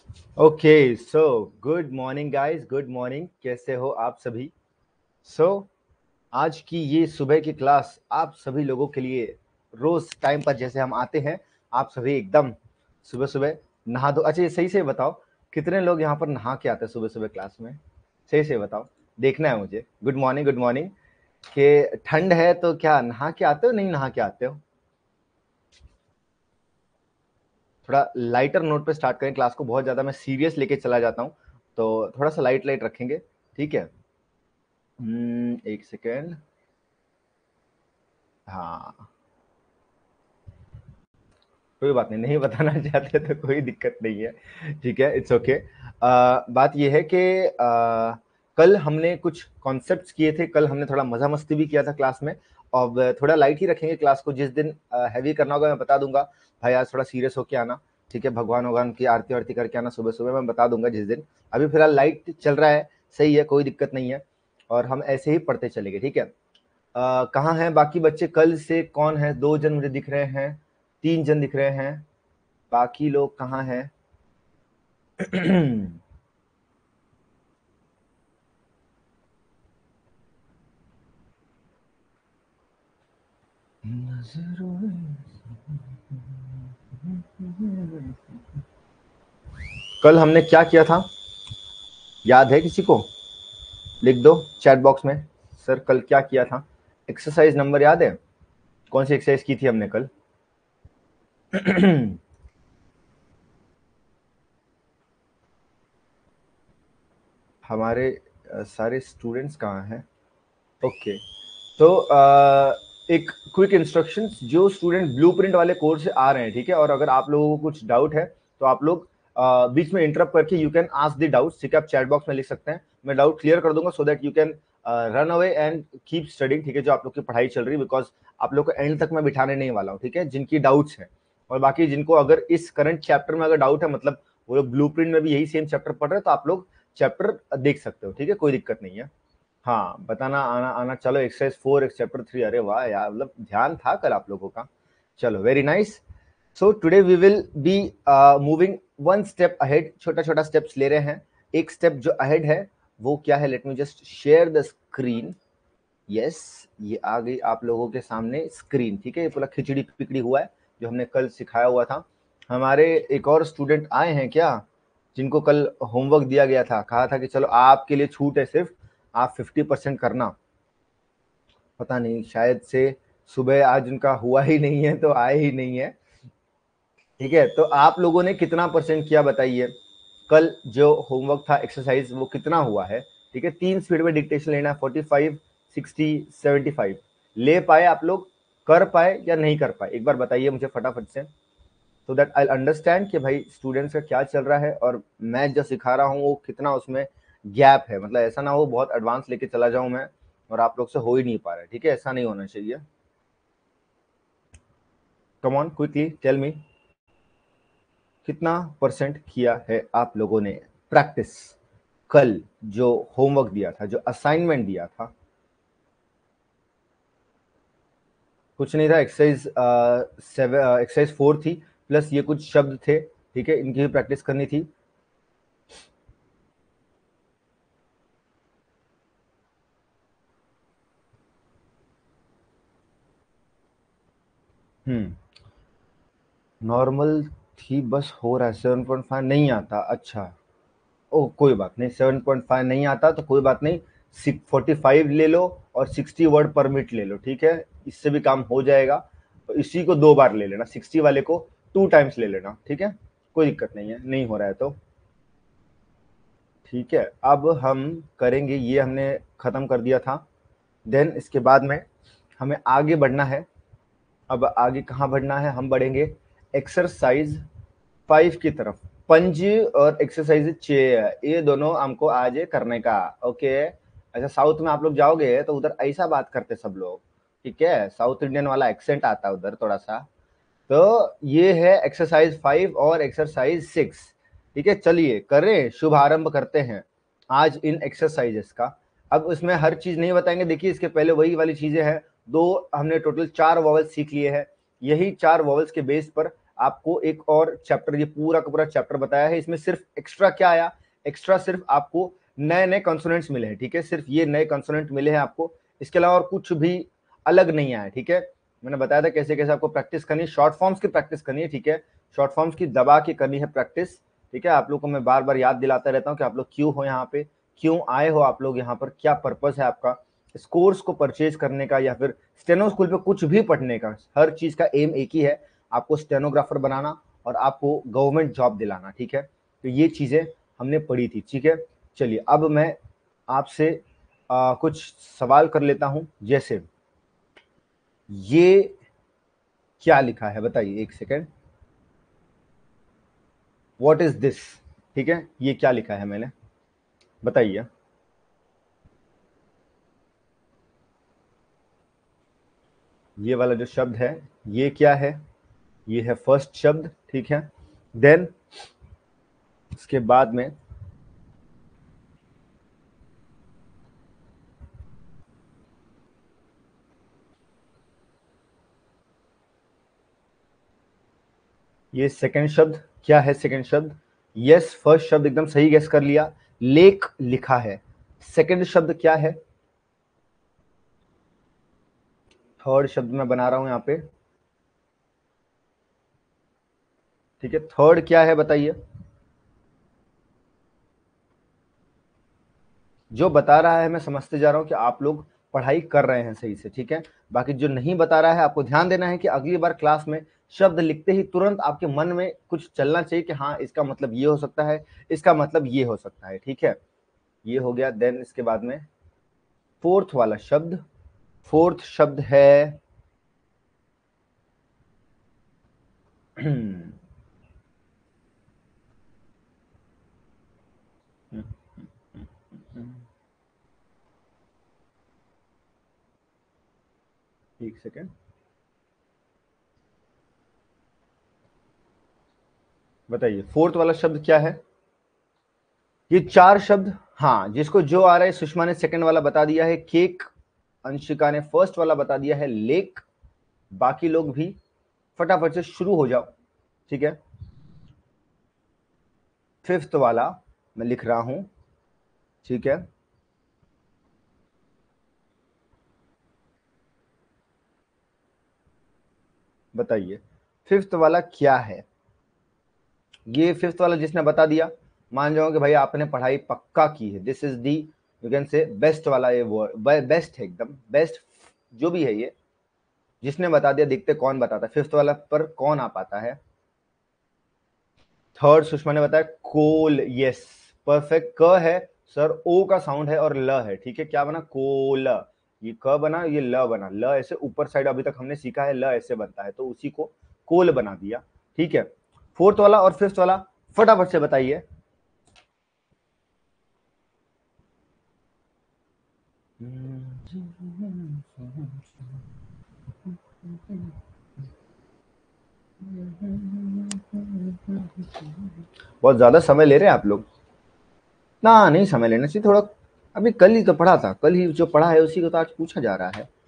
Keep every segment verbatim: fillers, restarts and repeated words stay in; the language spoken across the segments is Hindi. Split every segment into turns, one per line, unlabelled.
Okay, so good morning guys, good morning. कैसे हो आप सभी? सो so, आज की ये सुबह की क्लास आप सभी लोगों के लिए रोज टाइम पर जैसे हम आते हैं, आप सभी एकदम सुबह सुबह नहा दो। अच्छा, ये सही से बताओ, कितने लोग यहाँ पर नहा के आते हैं सुबह सुबह क्लास में? सही से बताओ, देखना है मुझे। Good morning, good morning. कि ठंड है तो क्या नहा के आते हो, नहीं नहा के आते हो? थोड़ा लाइटर नोट पे स्टार्ट करें क्लास को, बहुत ज़्यादा मैं सीरियस लेके चला जाता हूँ, तो थोड़ा सा लाइट लाइट रखेंगे, ठीक है? हम्म, एक सेकेंड। हाँ, कोई बात नहीं, नहीं बताना चाहते तो कोई दिक्कत नहीं है, ठीक है, इट्स ओके। बात ये है कि uh, कल हमने कुछ कॉन्सेप्ट्स किए थे, कल हमने थोड़ा मजा मस्ती भी किया था क्लास में। अब थोड़ा लाइट ही रखेंगे क्लास को, जिस दिन हैवी करना होगा मैं बता दूंगा, भाई आज थोड़ा सीरियस होके आना, ठीक है? भगवान भगवान की आरती वारती करके आना सुबह सुबह, मैं बता दूंगा जिस दिन। अभी फिलहाल लाइट चल रहा है, सही है, कोई दिक्कत नहीं है, और हम ऐसे ही पढ़ते चलेंगे, ठीक है? अ, कहाँ हैं बाकी बच्चे? कल से कौन है? दो जन मुझे दिख रहे हैं, तीन जन दिख रहे हैं, बाकी लोग कहाँ हैं? कल हमने क्या किया था, याद है किसी को? लिख दो चैट बॉक्स में, सर कल क्या किया था? एक्सरसाइज नंबर याद है? कौन सी एक्सरसाइज की थी हमने कल? हमारे अ, सारे स्टूडेंट्स कहाँ हैं? ओके, तो अ, एक क्विक इंस्ट्रक्शंस, जो स्टूडेंट ब्लूप्रिंट वाले कोर्स से आ रहे हैं, ठीक है, और अगर आप लोगों को कुछ डाउट है तो आप लोग अ, बीच में इंटरप्ट करके you can ask the doubts, ठीक है? आप चैट बॉक्स में लिख सकते हैं, मैं डाउट क्लियर कर दूंगा, so that you can run away and keep studying, ठीक है? जो आप लोग की पढ़ाई चल रही है, बिकॉज आप लोग को एंड तक मैं बिठाने नहीं वाला हूँ, ठीक है? जिनकी डाउट्स हैं, और बाकी जिनको अगर इस करंट चैप्टर में अगर डाउट है, मतलब वो लोग ब्लूप्रिंट में भी यही सेम चैप्टर पढ़ रहे हैं, तो आप लोग चैप्टर देख सकते हो, ठीक है? कोई दिक्कत नहीं है। हाँ, बताना आना आना चलो, एक्सरसाइज फोर एक चैप्टर थ्री, अरे वाह यार, मतलब ध्यान था कल आप लोगों का। चलो, very nice. So today we will be moving one step ahead, छोटा छोटा स्टेप्स ले रहे हैं। एक स्टेप जो अहेड है वो क्या है? Let me just share the screen. Yes, ये आ गई आप लोगों के सामने स्क्रीन, ठीक है? ये पूरा खिचड़ी पिकड़ी हुआ है जो हमने कल सिखाया हुआ था। हमारे एक और स्टूडेंट आए हैं क्या, जिनको कल होमवर्क दिया गया था, कहा था कि चलो आपके लिए छूट है, सिर्फ आप फिफ्टी परसेंट करना। पता नहीं, शायद से सुबह आज उनका हुआ ही नहीं है तो आए ही नहीं है, ठीक है? तो आप लोगों ने कितना परसेंट किया बताइए? कल जो होमवर्क था, एक्सरसाइज, वो कितना हुआ है? ठीक है, तीन स्पीड में डिक्टेशन लेना है, forty five, sixty, seventy five. ले पाए आप लोग? कर पाए या नहीं कर पाए? एक बार बताइए मुझे फटाफट से, सो दैट आई अंडरस्टैंड कि भाई स्टूडेंट्स का क्या चल रहा है, और मैं जो सिखा रहा हूँ वो कितना उसमें गैप है। मतलब ऐसा ना हो बहुत एडवांस लेके चला जाऊं मैं और आप लोग से हो ही नहीं पा रहा है, ठीक है? ऐसा नहीं होना चाहिए। Come on, quickly tell me, कितना परसेंट किया है आप लोगों ने प्रैक्टिस? कल जो होमवर्क दिया था, जो असाइनमेंट दिया था, कुछ नहीं था, एक्सरसाइज सेवन, एक्सरसाइज फोर थी, प्लस ये कुछ शब्द थे, ठीक है? इनकी भी प्रैक्टिस करनी थी। हम्म, नॉर्मल थी, बस हो रहा है। सेवन पॉइंट फाइव नहीं आता? अच्छा, ओ कोई बात नहीं, सेवन पॉइंट फाइव नहीं आता तो कोई बात नहीं, फोर्टी फाइव ले लो और सिक्सटी वर्ड पर मिनट ले लो, ठीक है? इससे भी काम हो जाएगा। तो इसी को दो बार ले लेना, सिक्सटी वाले को टू टाइम्स ले लेना, ठीक है? कोई दिक्कत नहीं है, नहीं हो रहा है तो ठीक है। अब हम करेंगे, ये हमने खत्म कर दिया था, देन इसके बाद में हमें आगे बढ़ना है। अब आगे कहाँ बढ़ना है? हम बढ़ेंगे एक्सरसाइज फाइव की तरफ। पंज और एक्सरसाइज चेयर, ये दोनों हमको आज करने का, ओके? अच्छा, साउथ में आप लोग जाओगे तो उधर ऐसा बात करते सब लोग, ठीक है? साउथ इंडियन वाला एक्सेंट आता है उधर थोड़ा सा। तो ये है एक्सरसाइज फाइव और एक्सरसाइज सिक्स, ठीक है? चलिए करें, शुभारंभ करते हैं आज इन एक्सरसाइजेस का। अब उसमें हर चीज नहीं बताएंगे, देखिए इसके पहले वही वाली चीजें हैं। दो हमने टोटल चार वॉवल्स सीख लिए हैं, यही चार वॉवल्स के बेस पर आपको एक और चैप्टर, ये पूरा का पूरा चैप्टर बताया है। इसमें सिर्फ एक्स्ट्रा क्या आया, एक्स्ट्रा सिर्फ आपको नए नए कंसोनेंट्स मिले हैं, ठीक है, सिर्फ ये नए कंसोनेंट मिले हैं आपको, इसके अलावा और कुछ भी अलग नहीं आया, ठीक है। मैंने बताया था कैसे कैसे आपको प्रैक्टिस करनी है, शॉर्ट फॉर्म्स की प्रैक्टिस करनी है, ठीक है, शॉर्ट फॉर्म्स की दबा के करनी है प्रैक्टिस, ठीक है। आप लोग को मैं बार बार याद दिलाता रहता हूँ कि आप लोग क्यों हो यहाँ पे, क्यों आए हो आप लोग यहाँ पर, क्या पर्पस है आपका इस कोर्स को परचेज करने का या फिर स्टेनो स्कूल पे कुछ भी पढ़ने का। हर चीज का एम एक ही है, आपको स्टेनोग्राफर बनाना और आपको गवर्नमेंट जॉब दिलाना, ठीक है। तो ये चीजें हमने पढ़ी थी, ठीक है। चलिए अब मैं आपसे आ, कुछ सवाल कर लेता हूं, जैसे ये क्या लिखा है बताइए, एक सेकेंड, व्हाट इज दिस, ठीक है, ये क्या लिखा है मैंने, बताइए। ये वाला जो शब्द है ये क्या है, ये है फर्स्ट शब्द, ठीक है। देन इसके बाद में ये सेकंड शब्द क्या है, सेकंड शब्द, यस फर्स्ट शब्द एकदम सही गेस कर लिया, लेक लिखा है। सेकंड शब्द क्या है, थर्ड शब्द मैं बना रहा हूं यहां पे, ठीक है, थर्ड क्या है बताइए। जो बता रहा है मैं समझते जा रहा हूं कि आप लोग पढ़ाई कर रहे हैं सही से, ठीक है। बाकी जो नहीं बता रहा है आपको ध्यान देना है कि अगली बार क्लास में शब्द लिखते ही तुरंत आपके मन में कुछ चलना चाहिए कि हाँ इसका मतलब ये हो सकता है, इसका मतलब ये हो सकता है, ठीक है। ये हो गया। देन इसके बाद में फोर्थ वाला शब्द, फोर्थ शब्द है एक सेकेंड बताइए, फोर्थ वाला शब्द क्या है। ये चार शब्द, हाँ, जिसको जो आ रहा है, सुषमा ने सेकंड वाला बता दिया है केक, अंशिका ने फर्स्ट वाला बता दिया है लेक, बाकी लोग भी फटाफट से शुरू हो जाओ, ठीक है। फिफ्थ वाला मैं लिख रहा हूं, ठीक है। बताइए फिफ्थ वाला क्या है। ये फिफ्थ वाला जिसने बता दिया, मान जाओ कि भाई आपने पढ़ाई पक्का की है, this is the you can say best वाला, ये वर्ड बेस्ट है, एकदम बेस्ट जो भी है ये, जिसने बता दिया। देखते कौन बताता है फिफ्थ वाला पर, कौन आ पाता है। थर्ड सुषमा ने बताया कोल, यस परफेक्ट, क है सर, ओ का साउंड है और ल है, ठीक है। क्या बना, कोल, ये क बना, ये ल बना, ल ऐसे ऊपर साइड अभी तक हमने सीखा है, ल ऐसे बनता है, तो उसी को कोल बना दिया, ठीक है। फोर्थ वाला और फिफ्थ वाला फटाफट से बताइए। बहुत ज्यादा समय ले रहे हैं आप लोग, ना नहीं समय लेना चाहिए थोड़ा, अभी कल ही तो पढ़ा था, कल ही जो पढ़ा है उसी को तो आज पूछा जा रहा है।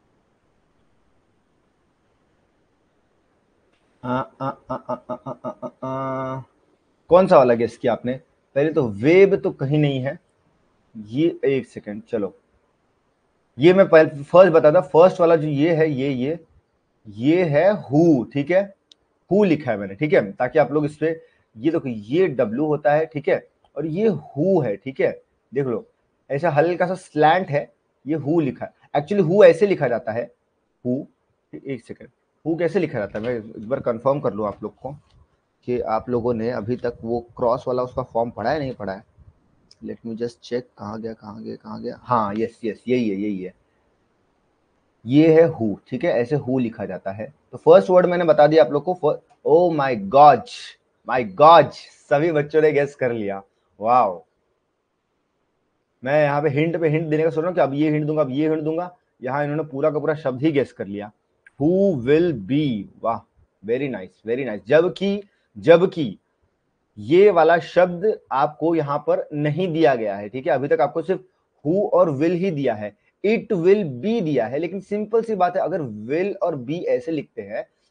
आ, आ, आ, आ, आ, आ, आ, आ, आ, कौन सा वाला गेस किया आपने, पहले तो वेब तो कहीं नहीं है, ये एक सेकंड चलो, ये मैं पहले फर्स्ट बता था, फर्स्ट वाला जो ये है, ये ये ये है हु, ठीक है, हु लिखा है मैंने, ठीक है, ताकि आप लोग इस पे, ये देखो ये डब्ल्यू होता है, ठीक है, और ये हु है, ठीक है, देख लो ऐसा हल्का सा स्लैंट है, ये हु लिखा है, एक्चुअली हु ऐसे लिखा जाता है, हु, एक सेकंड, हु कैसे लिखा जाता है, मैं एक बार कंफर्म कर लूँ आप लोग को कि आप लोगों ने अभी तक वो क्रॉस वाला उसका फॉर्म पढ़ा है नहीं पढ़ा है। लेट मी जस्ट चेक, कहाँ गया कहाँ गया कहाँ गया, हाँ यस यस यही है यही है, ये है हु, ठीक है, ऐसे हु लिखा जाता है। तो फर्स्ट वर्ड मैंने बता दिया आप लोग को, oh my God, my God, सभी बच्चों ने गेस कर लिया, वाओ। मैं यहाँ पे हिंट पे हिंट देने का सोच रहा हूँ कि अब ये हिंट दूंगा, अब ये हिंट दूंगा, यहाँ इन्होंने पूरा का पूरा शब्द ही गेस कर लिया, हु विल बी, वाह, वेरी नाइस वेरी नाइस। जबकि जबकि ये वाला शब्द आपको यहाँ पर नहीं दिया गया है, ठीक है, अभी तक आपको सिर्फ हु और विल ही दिया है, इट विल बी दिया है, लेकिन सिंपल सी बात है, अगर विल और बी ऐसे लिखते हैं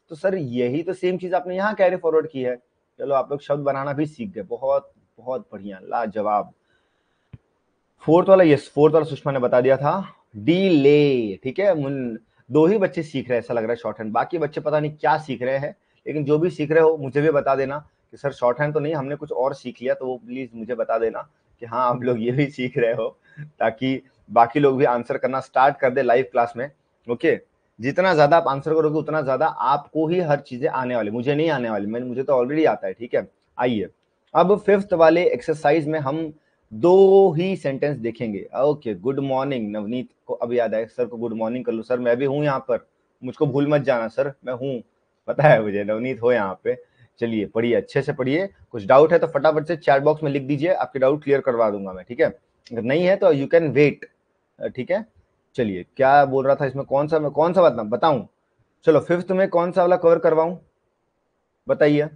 तो सर यही तो सेम चीज आपने यहाँ कैरी फॉरवर्ड की है। चलो आप लोग शब्द बनाना भी सीख गए, बहुत बहुत बढ़िया, लाजवाब। फोर्थ वाला, यस फोर्थ वाला सुषमा ने बता दिया था, डीले। ठीक है, मुन दो ही बच्चे सीख रहे हैं ऐसा लग रहा है शॉर्ट हैंड, बाकी बच्चे पता नहीं क्या सीख रहे हैं। लेकिन जो भी सीख रहे हो मुझे भी बता देना कि सर शॉर्ट हैंड तो नहीं, हमने कुछ और सीख लिया, तो वो प्लीज मुझे बता देना कि हाँ आप लोग ये भी सीख रहे हो, ताकि बाकी लोग भी आंसर करना स्टार्ट कर दे लाइव क्लास में। ओके, जितना ज्यादा आप आंसर करोगे उतना ज्यादा आपको ही हर चीजें आने वाली, मुझे नहीं आने वाली, मैंने मुझे तो ऑलरेडी आता है। ठीक है, आइए अब फिफ्थ वाले एक्सरसाइज में हम दो ही सेंटेंस देखेंगे। ओके, गुड मॉर्निंग, नवनीत को अब याद आया, सर को गुड मॉर्निंग कर लो, सर मैं भी हूँ यहाँ पर, मुझको भूल मत जाना सर, मैं हूँ, पता है मुझे नवनीत हो यहाँ पे। चलिए पढ़िए, अच्छे से पढ़िए, कुछ डाउट है तो फटाफट से चैट बॉक्स में लिख दीजिए, आपके डाउट क्लियर करवा दूंगा मैं। ठीक है, अगर नहीं है तो यू कैन वेट। ठीक है, चलिए क्या बोल रहा था इसमें, कौन सा मैं कौन सा बता बताऊं? चलो फिफ्थ में कौन सा वाला कवर करवाऊं, बताइए।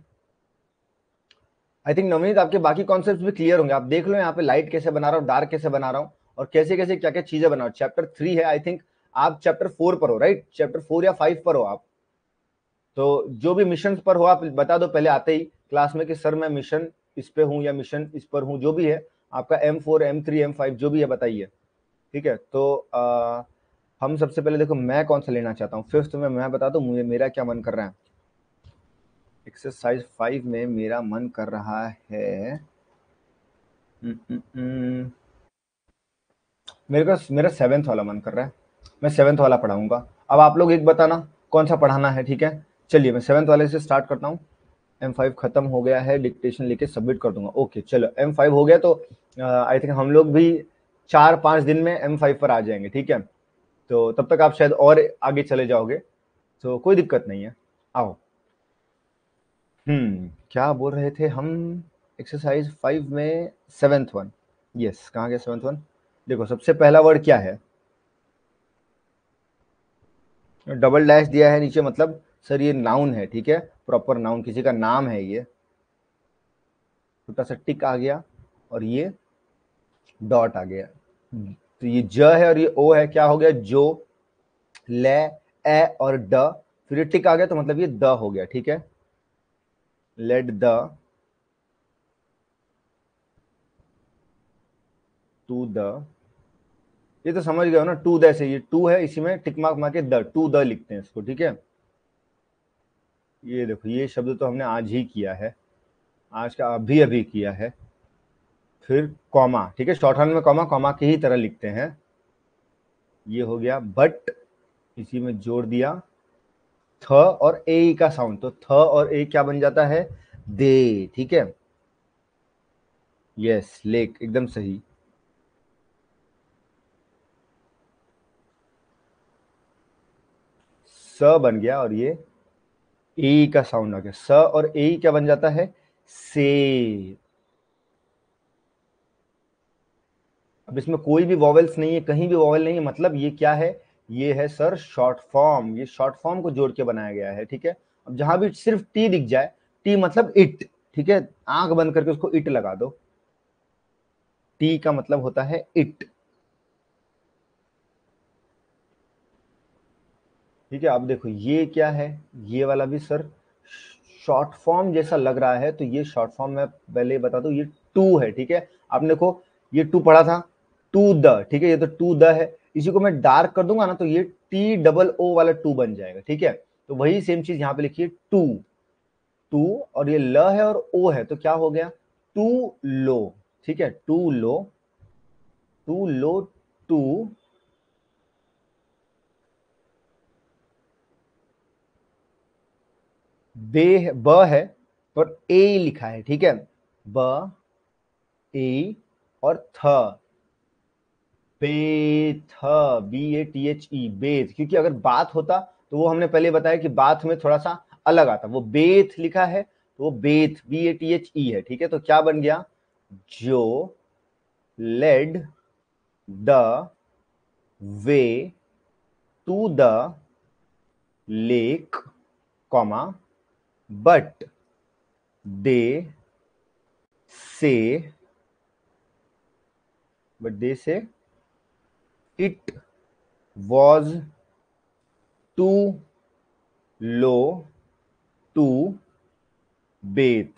आई थिंक नवनीत आपके बाकी कॉन्सेप्ट भी क्लियर होंगे, आप देख लो यहाँ पे लाइट कैसे बना रहा हूँ, डार्क कैसे बना रहा हूँ, और कैसे कैसे क्या क्या चीजें बना रहा हूँ। चैप्टर थ्री है आई थिंक, आप चैप्टर फोर पर हो, राइट? चैप्टर फोर या फाइव पर हो आप, तो जो भी मिशन पर हो आप बता दो पहले आते ही क्लास में कि सर मैं मिशन इस पे हूँ या मिशन इस पर हूँ, जो भी है आपका M four M three M five जो भी है बताइए। ठीक है, तो आ, हम सबसे पहले देखो मैं कौन सा लेना चाहता हूँ फिफ्थ में, मैं बता दूं मुझे मेरा क्या मन कर रहा है। एक्सरसाइज फाइव में मेरा मन कर रहा है, न, न, न, मेरे को मेरा सेवेंथ वाला मन कर रहा है, मैं सेवेंथ वाला पढ़ाऊंगा। अब आप लोग एक बताना कौन सा पढ़ाना है। ठीक है, चलिए मैं सेवेंथ वाले से स्टार्ट करता हूँ। एम फाइव खत्म हो गया है, डिक्टेशन लेके सबमिट कर दूंगा। ओके चलो एम फाइव हो गया, तो आई थिंक हम लोग भी चार पांच दिन में एम फाइव पर आ जाएंगे। ठीक है, तो तब तक आप शायद और आगे चले जाओगे, तो कोई दिक्कत नहीं है, आओ। हम्म क्या बोल रहे थे हम, एक्सरसाइज फाइव में सेवेंथ वन, यस कहाँ गया सेवेंथ वन। देखो सबसे पहला वर्ड क्या है, डबल डैश दिया है नीचे, मतलब सर ये नाउन है। ठीक है, प्रॉपर नाउन, किसी का नाम है ये, छोटा सा टिक आ गया और ये डॉट आ गया, तो ये ज है और ये ओ है, क्या हो गया जो, ले, ए और ड, फिर ये टिक आ गया तो मतलब ये द हो गया। ठीक है, लेट द, टू द, ये तो समझ गए हो ना, टू द से ये टू है, इसी में टिक मार्क मार के द, टू द लिखते हैं इसको। ठीक है, ये देखो ये शब्द तो हमने आज ही किया है, आज का अभी अभी किया है। फिर कॉमा, ठीक है, शॉर्ट हैंड में कॉमा कॉमा की ही तरह लिखते हैं। ये हो गया बट, इसी में जोड़ दिया थ और ए का साउंड, तो थ और ए क्या बन जाता है, दे। ठीक है, यस लेक, एकदम सही। स बन गया और ये ए का साउंड आ गया, स और ए क्या बन जाता है, से। अब इसमें कोई भी वॉवेल्स नहीं है, कहीं भी वॉवेल नहीं है, मतलब ये क्या है, ये है सर शॉर्ट फॉर्म, ये शॉर्ट फॉर्म को जोड़ के बनाया गया है। ठीक है, अब जहां भी सिर्फ टी दिख जाए, टी मतलब इट, ठीक है, आंख बंद करके उसको इट लगा दो, टी का मतलब होता है इट। ठीक है, अब देखो ये क्या है, ये वाला भी सर शॉर्ट फॉर्म जैसा लग रहा है, तो ये शॉर्ट फॉर्म मैं पहले ही बता दूं, ये टू है। ठीक है, आपने देखो ये टू पढ़ा था, टू द, ठीक है, ये तो टू द है, इसी को मैं डार्क कर दूंगा ना तो ये टी डबल ओ वाला टू बन जाएगा। ठीक है, तो वही सेम चीज यहाँ पे लिखिए, टू, टू और ये ल है और ओ है, तो क्या हो गया, टू लो। ठीक है, too low, too low, to, बे, ब है और ए लिखा है। ठीक है, ब, ए और थ, bathe, B A T H E, bathe, क्योंकि अगर बात होता तो वो हमने पहले बताया कि बात में थोड़ा सा अलग आता, वो बेथ लिखा है तो वो bathe, B A T H E है। ठीक है, तो क्या बन गया, जो led the way to the lake, comma, but they say, but they say it was too low to bathe,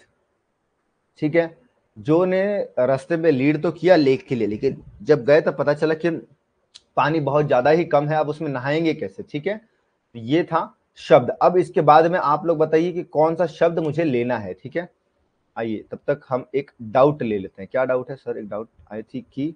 ठीक है। जो ने रास्ते में लीड तो किया लेक के लिए, लेकिन जब गए तब पता चला कि पानी बहुत ज्यादा ही कम है, अब उसमें नहाएंगे कैसे, ठीक है। ये था शब्द। अब इसके बाद में आप लोग बताइए कि कौन सा शब्द मुझे लेना है, ठीक है। आइए तब तक हम एक डाउट ले लेते हैं। क्या डाउट है सर? एक डाउट आई थी कि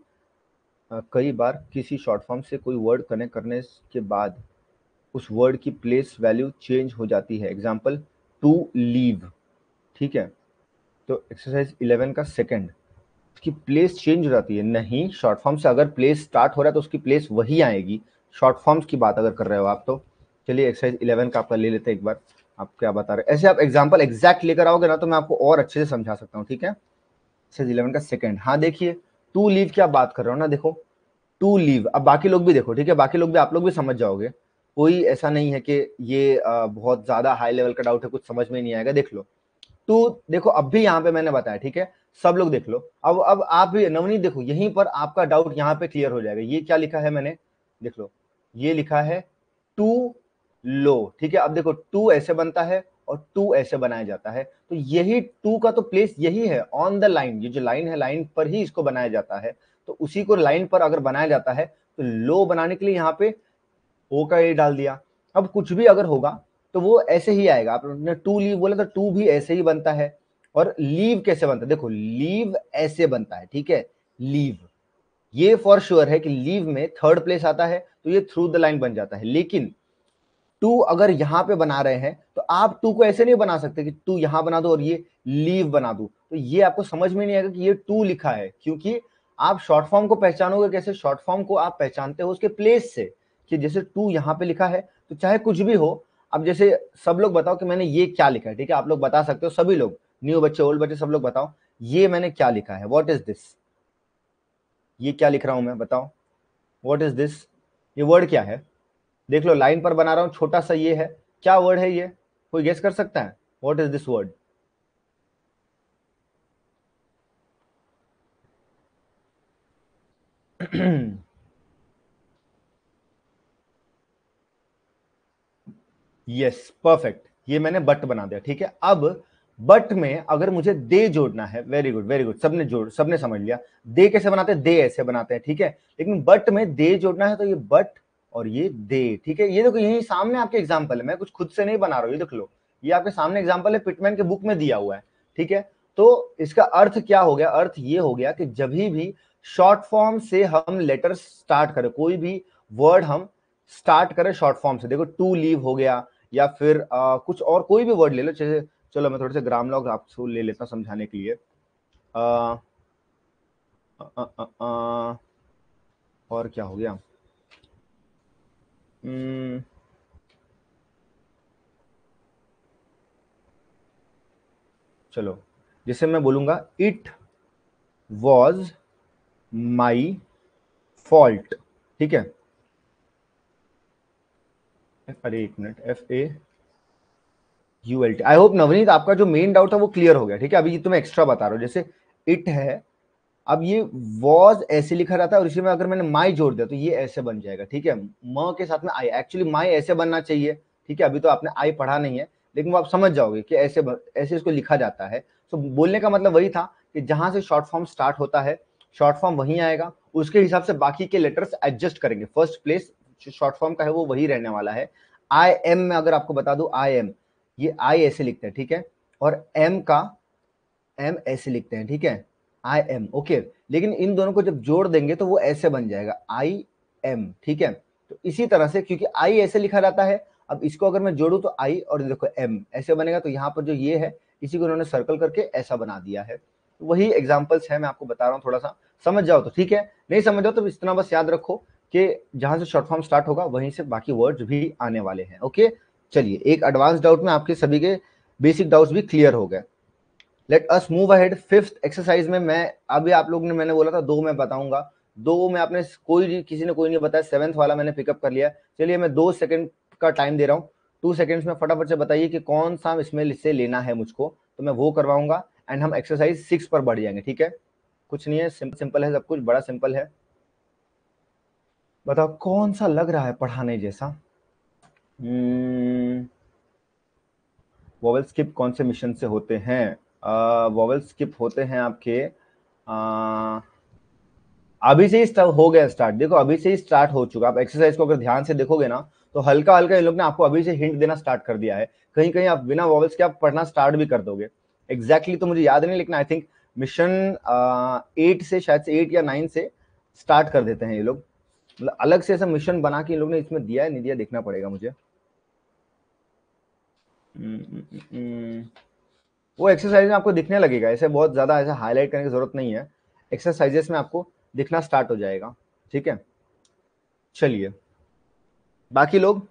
अ, कई बार किसी शॉर्ट फॉर्म से कोई वर्ड कनेक्ट करने के बाद उस वर्ड की प्लेस वैल्यू चेंज हो जाती है। एग्जाम्पल टू लीव, ठीक है। तो एक्सरसाइज इलेवन का सेकंड, उसकी प्लेस चेंज हो जाती है। नहीं, शॉर्ट फॉर्म से अगर प्लेस स्टार्ट हो रहा है तो उसकी प्लेस वही आएगी। शॉर्ट फॉर्म्स की बात अगर कर रहे हो आप तो चलिए एक्सरसाइज इलेवन का आपका ले लेते हैं एक बार। आप क्या बता रहे हैं, ऐसे आप एग्जाम्पल एग्जैक्ट लेकर आओगे ना तो मैं आपको और अच्छे से समझा सकता हूँ, ठीक है। एक्सरसाइज इलेवन का सेकंड, हाँ देखिए टू लीव की आप बात कर रहे हो ना, देखो टू लीव। अब बाकी लोग भी देखो, ठीक है, बाकी लोग भी, आप लोग भी समझ जाओगे। कोई ऐसा नहीं है कि ये आ, बहुत ज्यादा हाई लेवल का डाउट है, कुछ समझ में नहीं आएगा। देख लो टू, देखो अब भी यहाँ पे मैंने बताया, ठीक है, सब लोग देख लो। अब अब आप भी नवनीत देखो, यहीं पर आपका डाउट यहाँ पे क्लियर हो जाएगा। ये क्या लिखा है मैंने, देख लो, ये लिखा है टू लो, ठीक है। अब देखो टू ऐसे बनता है और टू ऐसे बनाया जाता है, तो यही टू का तो प्लेस यही है, ऑन द लाइन। ये जो लाइन है, लाइन पर ही इसको बनाया जाता है। तो उसी को लाइन पर अगर बनाया जाता है तो लो बनाने के लिए यहाँ पे ओ का ए डाल दिया। अब कुछ भी अगर होगा तो वो ऐसे ही आएगा। आपने टू लीव बोला तो टू भी ऐसे ही बनता है। और लीव कैसे बनता है, देखो लीव ऐसे बनता है, ठीक है। लीव, ये फॉर श्योर है कि लीव में थर्ड प्लेस आता है तो ये थ्रू द लाइन बन जाता है। लेकिन टू अगर यहां पे बना रहे हैं तो आप टू को ऐसे नहीं बना सकते कि टू यहां बना दो और ये लीव बना दो, तो ये आपको समझ में नहीं आएगा कि ये टू लिखा है। क्योंकि आप शॉर्ट फॉर्म को पहचानोगे कैसे? शॉर्ट फॉर्म को आप पहचानते हो उसके प्लेस से, कि जैसे टू यहां पे लिखा है तो चाहे कुछ भी हो। अब जैसे सब लोग बताओ कि मैंने ये क्या लिखा है, ठीक है, आप लोग बता सकते हो, सभी लोग, न्यू बच्चे ओल्ड बच्चे सब लोग बताओ ये मैंने क्या लिखा है, व्हाट इज दिस, ये क्या लिख रहा हूं मैं, बताओ व्हाट इज दिस, ये वर्ड क्या है? देख लो लाइन पर बना रहा हूं, छोटा सा ये है, क्या वर्ड है ये? कोई गेस कर सकता है what is this word? Yes perfect, ये मैंने बट बना दिया, ठीक है। अब बट में अगर मुझे दे जोड़ना है, वेरी गुड वेरी गुड, सबने जोड़, सबने समझ लिया। दे कैसे बनाते हैं? दे ऐसे बनाते हैं, ठीक है। लेकिन बट में दे जोड़ना है तो ये बट और ये दे, ठीक है। ये देखो यही सामने आपके एग्जाम्पल है, मैं कुछ खुद से नहीं बना रहा हूं, ये देख लो, ये आपके सामने एग्जाम्पल है, पिटमैन के बुक में दिया हुआ है, ठीक है। तो इसका अर्थ क्या हो गया? अर्थ ये हो गया कि जब भी शॉर्ट फॉर्म से हम लेटर स्टार्ट करें, कोई भी वर्ड हम स्टार्ट करें शॉर्ट फॉर्म से, देखो टू लीव हो गया या फिर आ, कुछ और कोई भी वर्ड ले लो, जैसे चलो मैं थोड़े से ग्राम लॉग आपको ले लेता समझाने के लिए। आ, आ, आ, आ, आ, और क्या हो गया? हम्म, चलो जैसे मैं बोलूंगा इट वॉज माई फॉल्ट, ठीक है। अरे एक minute, F A U L T. I hope Navneet आपका जो मेन डाउट था वो क्लियर हो गया, ठीक है। अभी तुम्हें एक्स्ट्रा बता रहा हूँ, जैसे इट है, अब ये वॉज ऐसे लिखा रहता है और इसी में अगर मैंने माई जोड़ दिया तो ये ऐसे बन जाएगा, ठीक है। म के साथ में आई, एक्चुअली माई ऐसे बनना चाहिए, ठीक है। अभी तो आपने आई पढ़ा नहीं है लेकिन वो आप समझ जाओगे कि ऐसे ऐसे इसको लिखा जाता है। तो बोलने का मतलब वही था कि जहां से शॉर्ट फॉर्म स्टार्ट होता है शॉर्ट फॉर्म वहीं आएगा, उसके हिसाब से बाकी के लेटर्स एडजस्ट करेंगे। फर्स्ट प्लेस शॉर्ट फॉर्म का है वो वही रहने वाला है। आई एम में अगर आपको बता दू, आई एम, ये आई ऐसे लिखते हैं, ठीक है, और एम का एम ऐसे लिखते हैं, ठीक है, आई एम, ओके। लेकिन इन दोनों को जब जोड़ देंगे तो वो ऐसे बन जाएगा आई एम, ठीक है। तो इसी तरह से क्योंकि आई ऐसे लिखा जाता है, अब इसको अगर मैं जोड़ू तो आई और देखो एम ऐसे बनेगा, तो यहाँ पर जो ये है इसी को उन्होंने सर्कल करके ऐसा बना दिया है। तो वही एग्जाम्पल्स है, मैं आपको बता रहा हूँ, थोड़ा सा समझ जाओ तो ठीक है, नहीं समझ जाओ तो इतना बस याद रखो कि जहां से शॉर्ट फॉर्म स्टार्ट होगा वहीं से बाकी वर्ड्स भी आने वाले हैं, ओके। चलिए एक एडवांस डाउट में आपके सभी के बेसिक डाउट्स भी क्लियर हो गए। Let us move ahead. Fifth exercise में मैं अभी आप लोग ने, मैंने बोला था दो मैं बताऊंगा, दो में आपने कोई नहीं, किसी ने कोई नहीं बताया, सेवेंथ वाला मैंने पिकअप कर लिया। चलिए मैं दो सेकंड का टाइम दे रहा हूँ, टू सेकंड्स में फटाफट से बताइए कि कौन सा इसमें से लेना है मुझको, तो मैं वो करवाऊंगा एंड हम एक्सरसाइज सिक्स पर बढ़ जाएंगे, ठीक है। कुछ नहीं है, सिंपल सिंपल है, सब कुछ बड़ा सिंपल है। बताओ कौन सा लग रहा है पढ़ाने जैसा? वॉवल स्किप कौन से मिशन से होते हैं? वॉवल स्किप होते हैं आपके आ, अभी से ही हो गया स्टार्ट। देखो अभी से ही स्टार्ट हो चुका। आप एक्सरसाइज को अगर ध्यान से देखोगे ना तो हल्का हल्का इन लोग ने आपको अभी से हिंट देना स्टार्ट कर दिया है। कहीं कहीं आप बिना वॉवल्स के आप पढ़ना स्टार्ट भी कर दोगे। एग्जैक्टली तो मुझे याद नहीं, लेकिन आई थिंक मिशन एट से, शायद से एट या नाइन से स्टार्ट कर देते हैं ये लोग। मतलब अलग से ऐसा मिशन बना के इन लोग ने इसमें दिया है नहीं दिया देखना पड़ेगा मुझे। वो एक्सरसाइज में आपको दिखने लगेगा, ऐसे बहुत ज्यादा ऐसे हाईलाइट करने की जरूरत नहीं है। एक्सरसाइजेस में आपको दिखना स्टार्ट हो जाएगा। ठीक है, चलिए बाकी लोग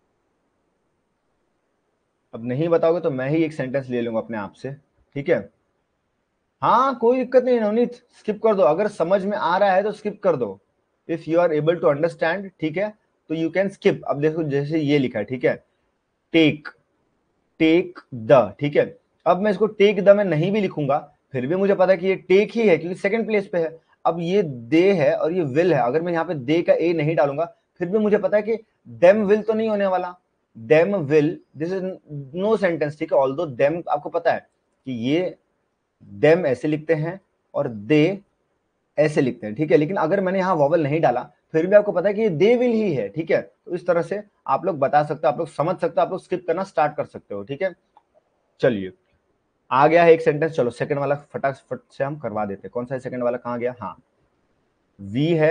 अब नहीं बताओगे तो मैं ही एक सेंटेंस ले लूंगा अपने आप से। ठीक है, हाँ कोई दिक्कत नहीं नवनीत, स्किप कर दो। अगर समझ में आ रहा है तो स्किप कर दो। If you are able to understand, ठीक है, तो यू कैन स्किप। अब देखो जैसे ये लिखा है, ठीक है, टेक, टेक द, ठीक है। अब मैं इसको टेक द में नहीं भी लिखूंगा फिर भी मुझे पता है कि ये टेक ही है क्योंकि सेकंड प्लेस पे है। अब ये दे है और ये विल है, अगर मैं यहाँ पे दे का ए नहीं डालूंगा फिर भी मुझे पता है कि देम विल तो नहीं होने वाला। Them will, this is no sentence, ठीक है। ऑल्दो देम आपको पता है कि ये देम ऐसे लिखते हैं और दे ऐसे लिखते हैं, ठीक है। लेकिन अगर मैंने यहाँ वॉवल नहीं डाला फिर भी आपको पता है कि ये दे विल ही है, ठीक है। तो इस तरह से आप लोग बता सकते हो, आप लोग समझ सकते हो, आप लोग स्किप करना स्टार्ट कर सकते हो, ठीक है। चलिए आ गया है एक सेंटेंस, चलो सेकंड वाला फटाफट से हम करवा देते हैं। कौन सा है सेकंड वाला, कहाँ गया? हाँ, वी है,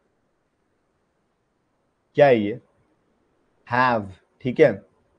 क्या है ये? हैव, ठीक है।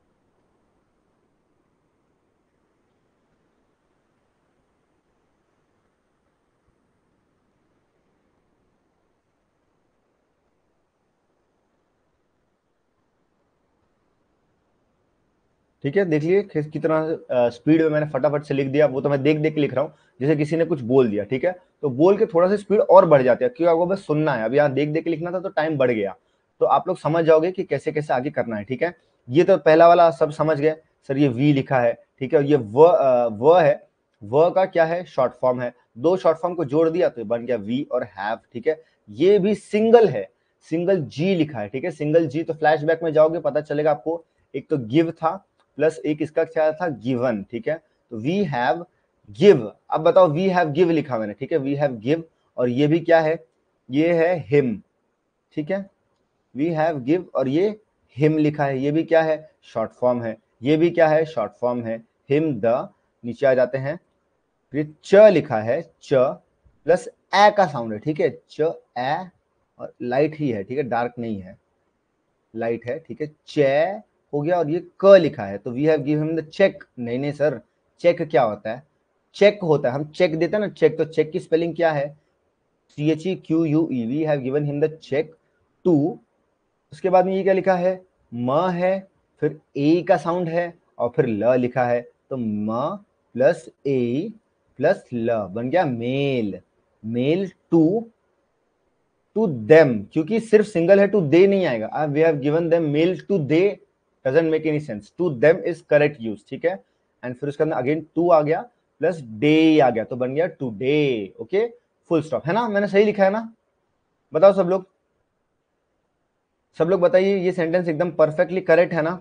ठीक है, देख लिए कितना स्पीड में मैंने फटाफट से लिख दिया। वो तो मैं देख देख के लिख रहा हूँ, जैसे किसी ने कुछ बोल दिया, ठीक है, तो बोल के थोड़ा सा स्पीड और बढ़ जाती है क्योंकि आपको बस सुनना है। अब यहाँ देख देख के लिखना था तो टाइम बढ़ गया, तो आप लोग समझ जाओगे कि कैसे कैसे आगे करना है, ठीक है। ये तो पहला वाला सब समझ गए सर, ये वी लिखा है, ठीक है। ये व व है, व का क्या है? शॉर्ट फॉर्म है। दो शॉर्ट फॉर्म को जोड़ दिया तो बन गया वी और हैव, ठीक है। ये भी सिंगल है, सिंगल जी लिखा है, ठीक है। सिंगल जी तो फ्लैशबैक में जाओगे पता चलेगा आपको, एक तो गिव था प्लस एक इसका क्या था? गिवन, ठीक है। तो वी हैव गिव, अब बताओ वी हैव गिव लिखा मैंने, ठीक है, वी हैव गिव। और ये भी क्या है? ये है हिम, ठीक है। वी हैव गिव और ये हिम लिखा है, ये भी क्या है? शॉर्ट फॉर्म है। ये भी क्या है? शॉर्ट फॉर्म है, हिम द। नीचे आ जाते हैं, फिर च लिखा है, च प्लस ए का साउंड है, ठीक है। च ए और लाइट ही है, ठीक है, डार्क नहीं है, लाइट है, ठीक है। चे हो गया और ये क लिखा है, तो we have give him the cheque. नहीं नहीं सर, चेक क्या होता है? चेक होता है, हम चेक देते हैं ना, चेक। तो चेक की स्पेलिंग क्या है? C H E Q U E. We have given him the cheque to, उसके बाद में ये क्या लिखा है? म है, फिर ए का साउंड है और फिर ल लिखा है, तो म प्लस ए प्लस ल बन गया mail. Mail to to them, क्योंकि सिर्फ सिंगल है, टू दे नहीं आएगा। We have given them mail to they, doesn't make any sense. To them is correct use, ठीक है। एंड फिर उसके अंदर अगेन टू आ गया प्लस डे आ गया, तो बन गया today. Okay, full stop, है ना? मैंने सही लिखा है ना? बताओ सब लोग, सब लोग बताइए ये सेंटेंस एकदम परफेक्टली करेक्ट है ना?